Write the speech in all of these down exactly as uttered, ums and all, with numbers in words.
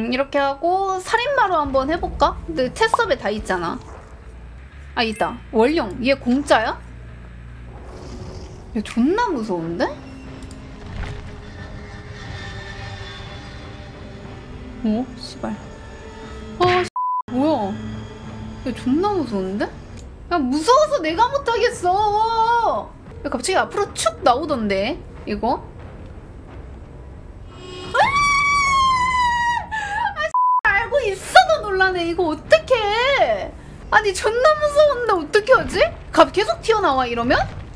음 이렇게 하고 살인마로 한번 해볼까? 근데 테스업에 다 있잖아. 아 있다. 원룡 얘 공짜야? 얘 존나 무서운데? 어? 씨발. 아 씨, 뭐야? 얘 존나 무서운데? 야 무서워서 내가 못하겠어. 야, 갑자기 앞으로 축 나오던데 이거? 아, 알고 있어도 놀라네. 이거 어떡해. 아니 존나 무서운데 어떻게 하지? 갑 계속 튀어나와 이러면?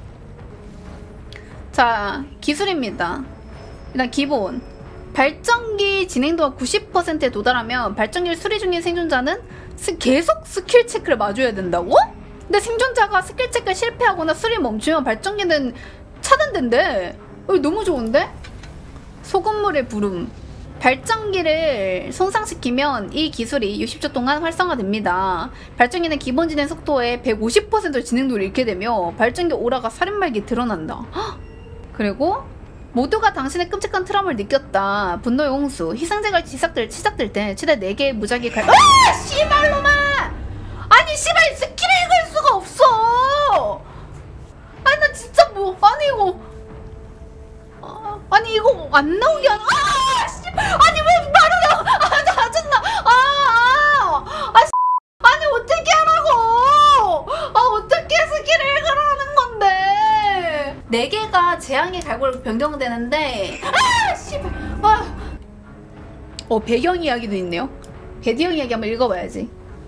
자 기술입니다. 일단 기본 발전기 진행도가 구십 퍼센트에 도달하면 발전기를 수리 중인 생존자는 스, 계속 스킬 체크를 마줘야 된다고? 근데 생존자가 스킬 체크를 실패하거나 수리 멈추면 발전기는 차단된대. 어, 너무 좋은데? 소금물의 부름. 발전기를 손상시키면 이 기술이 육십 초 동안 활성화됩니다. 발전기는 기본 진행 속도의 백오십 퍼센트 진행도를 잃게 되며 발전기 오라가 살인마에게 드러난다. 헉! 그리고 모두가 당신의 끔찍한 트라우마를 느꼈다. 분노의 홍수. 희생자가 시작될, 시작될 때 최대 네 개의 무작위 칼. 아! 씨발놈아! 아니 씨발 스킬을 읽을 수가 없어! 아니 나 진짜 뭐 아니 이거 아, 아니 이거 안 나오게 하나? 아! 씨! 아니 왜 바로 나와! 아 짜증나! 아! 아! 아! 씨! 아니 어떻게 하라고! 아 어떻게 스킬을 읽으라는 건데! 네 개가 재앙의 갈고리로 변경되는데 아! 씨발! 아! 어 배경 이야기도 있네요. 배경 이야기 한번 읽어봐야지.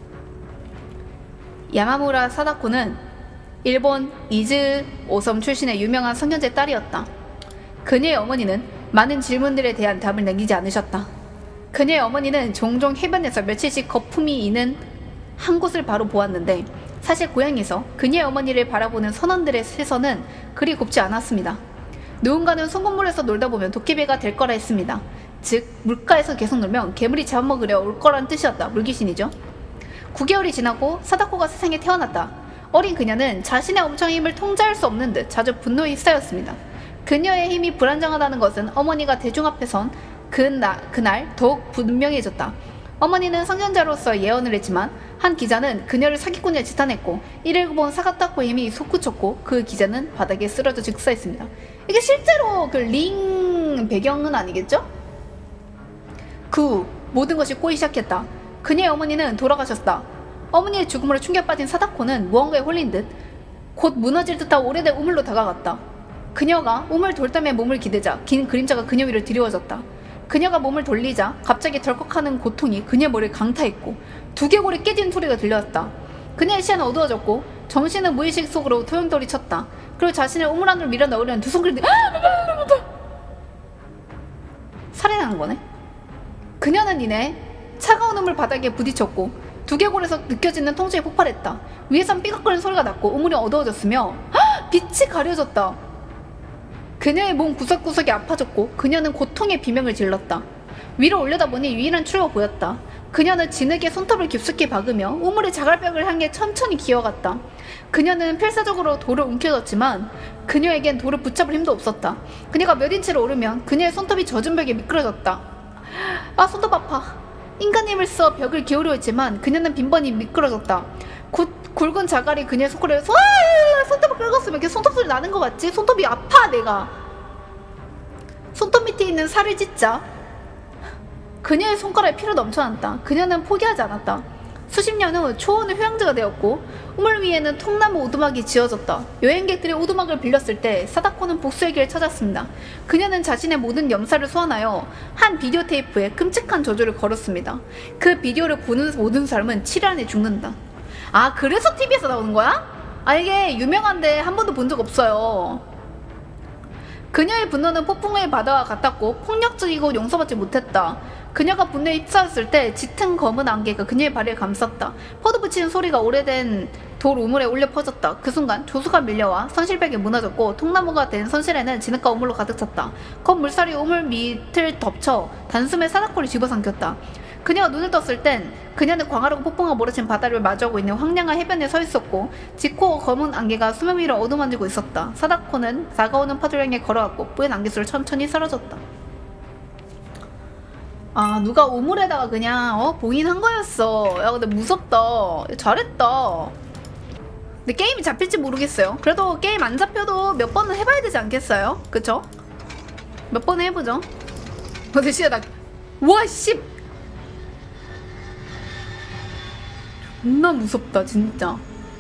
야마무라 사다코는 일본 이즈 오섬 출신의 유명한 성현제의 딸이었다. 그녀의 어머니는 많은 질문들에 대한 답을 남기지 않으셨다. 그녀의 어머니는 종종 해변에서 며칠씩 거품이 있는 한 곳을 바로 보았는데 사실 고향에서 그녀의 어머니를 바라보는 선원들의 시선은 그리 곱지 않았습니다. 누군가는 소금물에서 놀다 보면 도깨비가 될 거라 했습니다. 즉 물가에서 계속 놀면 괴물이 잡아먹으려 올 거란 뜻이었다. 물귀신이죠. 구 개월이 지나고 사다코가 세상에 태어났다. 어린 그녀는 자신의 엄청난 힘을 통제할 수 없는 듯 자주 분노에 휩싸였습니다. 그녀의 힘이 불안정하다는 것은 어머니가 대중 앞에 선 그나, 그날 더욱 분명해졌다. 어머니는 성년자로서 예언을 했지만 한 기자는 그녀를 사기꾼이라 지탄했고 이를 본 사다코의 힘이 솟구쳤고 그 기자는 바닥에 쓰러져 즉사했습니다. 이게 실제로 그 링 배경은 아니겠죠? 그 후 모든 것이 꼬이기 시작했다. 그녀의 어머니는 돌아가셨다. 어머니의 죽음으로 충격받은 사다코는 무언가에 홀린 듯 곧 무너질 듯한 오래된 우물로 다가갔다. 그녀가 우물 돌담에 몸을 기대자 긴 그림자가 그녀 위로 드리워졌다. 그녀가 몸을 돌리자 갑자기 덜컥하는 고통이 그녀의 머리를 강타했고 두개골이 깨진 소리가 들렸다. 그녀의 시야는 어두워졌고 정신은 무의식 속으로 토용돌이 쳤다. 그리고 자신을 우물 안으로 밀어 넣으려는 두 손길이 살해한 거네. 그녀는 이내 차가운 우물 바닥에 부딪혔고 두개골에서 느껴지는 통증이 폭발했다. 위에선 삐걱거리는 소리가 났고 우물이 어두워졌으며 헉! 빛이 가려졌다. 그녀의 몸 구석구석이 아파졌고 그녀는 고통의 비명을 질렀다. 위로 올려다보니 유일한 출구가 보였다. 그녀는 진흙에 손톱을 깊숙이 박으며 우물의 자갈벽을 향해 천천히 기어갔다. 그녀는 필사적으로 돌을 움켜쥐었지만 그녀에겐 돌을 붙잡을 힘도 없었다. 그녀가 몇 인치를 오르면 그녀의 손톱이 젖은 벽에 미끄러졌다. 아 손톱 아파. 인간 힘을 써 벽을 기울여 했지만 그녀는 빈번히 미끄러졌다. 구, 굵은 자갈이 그녀의 손가락에 소... 손톱을 긁었으면 이렇게 손톱 소리 나는 것 같지? 손톱이 아파 내가. 손톱 밑에 있는 살을 찢자 그녀의 손가락에 피로 넘쳐났다. 그녀는 포기하지 않았다. 수십 년 후 초원은 휴양지가 되었고 우물 위에는 통나무 오두막이 지어졌다. 여행객들이 오두막을 빌렸을 때 사다코는 복수의 길을 찾았습니다. 그녀는 자신의 모든 염사를 소환하여 한 비디오 테이프에 끔찍한 저주를 걸었습니다. 그 비디오를 보는 모든 사람은 칠 일 안에 죽는다. 아 그래서 티비에서 나오는 거야? 아 이게 유명한데 한 번도 본 적 없어요. 그녀의 분노는 폭풍의 바다와 같았고 폭력적이고 용서받지 못했다. 그녀가 분노에 휩싸였을 때 짙은 검은 안개가 그녀의 발을 감쌌다. 퍼드붙이는 소리가 오래된 돌 우물에 울려 퍼졌다. 그 순간 조수가 밀려와 선실벽이 무너졌고 통나무가 된 선실에는 진흙과 우물로 가득 찼다. 검 물살이 우물 밑을 덮쳐 단숨에 사다코를 집어삼켰다. 그녀가 눈을 떴을 땐 그녀는 광활하고 폭풍과 몰아친 바다를 마주하고 있는 황량한 해변에 서 있었고 짙고 검은 안개가 수면 위를 어루만지고 있었다. 사다코는 다가오는 파도를 향해 걸어갔고 뿌연 안개 속으로 천천히 사라졌다. 아 누가 우물에다가 그냥 어 봉인한 거였어. 야 근데 무섭다. 잘했다. 근데 게임이 잡힐지 모르겠어요. 그래도 게임 안 잡혀도 몇 번은 해봐야 되지 않겠어요? 그쵸? 몇 번은 해보죠. 근데 진짜 나 와 씨 존나 무섭다 진짜.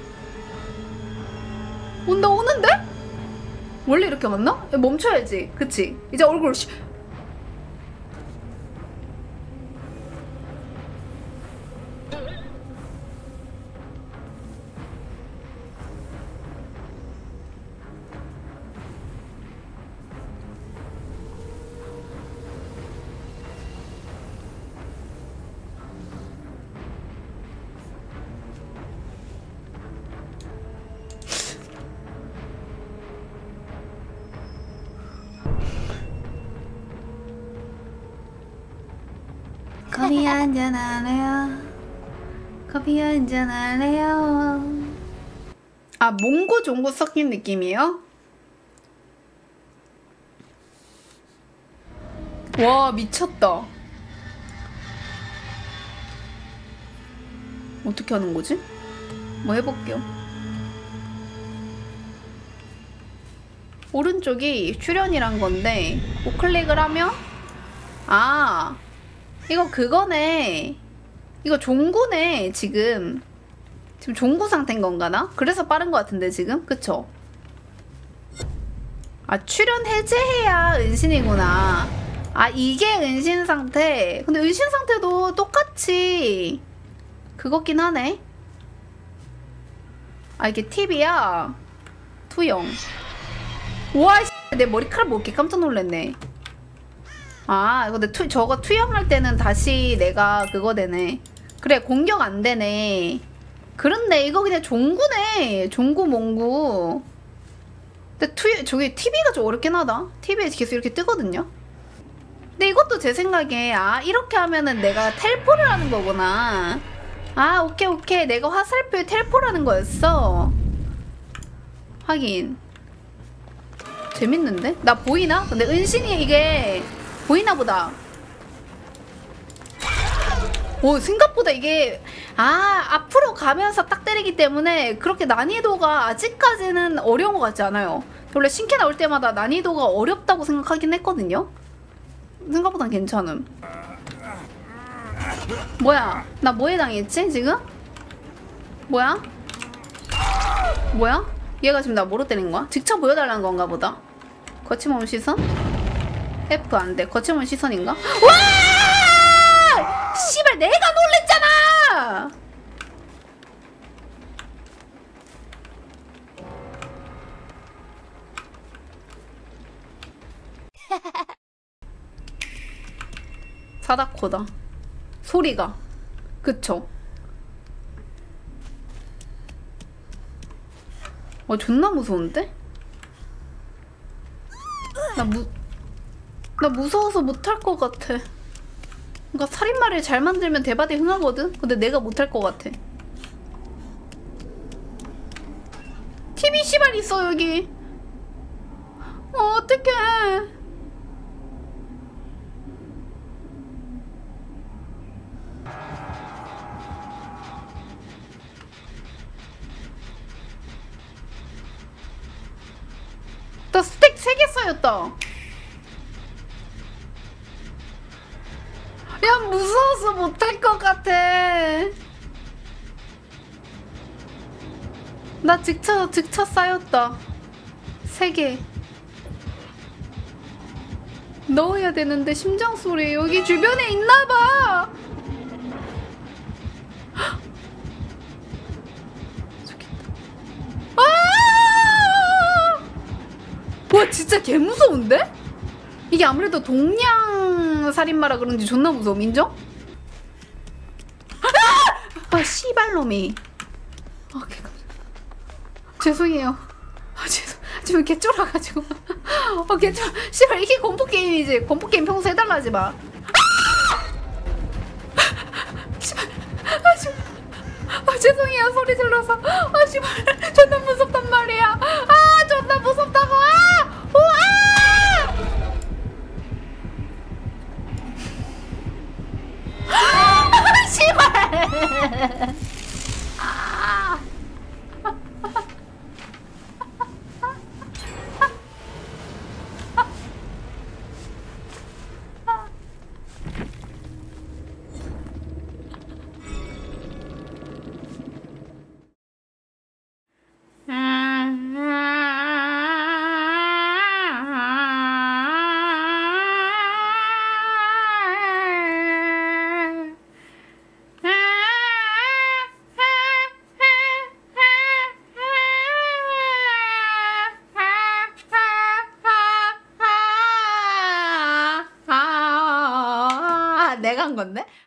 온다 오는데? 원래 이렇게 맞나? 야, 멈춰야지. 그치? 이제 얼굴 씨 커피 한잔 할래요? 커피 한잔 할래요? 아 몽고 종고 섞인 느낌이에요? 와 미쳤다. 어떻게 하는 거지? 뭐 해볼게요. 오른쪽이 출연이란 건데 우클릭을 하면 아 이거 그거네. 이거 종구네. 지금 지금 종구 상태인 건가나? 그래서 빠른 것 같은데 지금? 그쵸? 아 출연 해제해야 은신이구나. 아 이게 은신 상태. 근데 은신 상태도 똑같이 그거긴 하네. 아 이게 팁이야. 투영. 우와 내 머리카락 뭐 이렇게 깜짝 놀랐네. 아 근데 투, 저거 투영할 때는 다시 내가 그거 되네. 그래 공격 안 되네. 그렇네. 이거 그냥 종구네. 종구 몽구. 근데 투 저기 티비가 좀 어렵긴 하다. 티비에 계속 이렇게 뜨거든요. 근데 이것도 제 생각에 아 이렇게 하면은 내가 텔포를 하는 거구나. 아 오케이 오케이. 내가 화살표에 텔포를 하는 거였어. 하긴 재밌는데? 나 보이나? 근데 은신이 이게 보이나 보다. 오 생각보다 이게 아 앞으로 가면서 딱 때리기 때문에 그렇게 난이도가 아직까지는 어려운 것 같지 않아요. 원래 신캐 나올 때마다 난이도가 어렵다고 생각하긴 했거든요. 생각보단 괜찮음. 뭐야 나 뭐에 당했지 지금? 뭐야? 뭐야? 얘가 지금 나 뭐로 때린 거야? 직접 보여달라는 건가 보다. 거침없는 시선? F 안돼. 거침없는 시선인가? 와! 씨발 내가 놀랬잖아! 사다코다. 소리가. 그쵸? 어 존나 무서운데? 나 무... 나 무서워서 못할 것 같아. 그러니까 살인마를 잘 만들면 대바대 흥하거든? 근데 내가 못할 것 같아. 티비 씨발 있어 여기. 어 어떡해. 나 스택 세 개 쌓였다. 야 무서워서 못할 것 같아. 나 직처 직처 쌓였다. 세 개 넣어야 되는데 심장 소리 여기 주변에 있나봐. 아! 와 진짜 개 무서운데? 이게 아무래도 동양 살인마라 그런지 존나 무서워. 인정? 아 씨발놈이. 아 개가. 죄송해요. 아 죄송. 지금 개 쫄아가지고. 아 개 쫄. 씨발 이게 공포 게임이지. 공포 게임 평소 해달라 하지 마. 씨발. 아 씨발. 아 죄송해요 소리 질러서. 아 씨발 존나 무섭단 말이야. 아 존나 무섭다고. 아! 오, 아! 이상한 건데?